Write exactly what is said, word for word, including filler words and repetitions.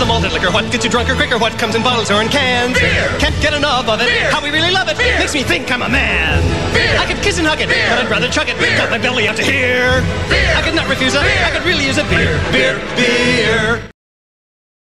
the malted liquor? What gets you drunker quicker? What comes in bottles or in cans? Beer! Can't get enough of it. Beer! How we really love it. Beer! Makes me think I'm a man. Beer! I could kiss and hug it, Beer! but I'd rather chug it. Beer! Got my belly out to here. Beer! I could not refuse it. Beer! I could really use it. Beer, beer, beer.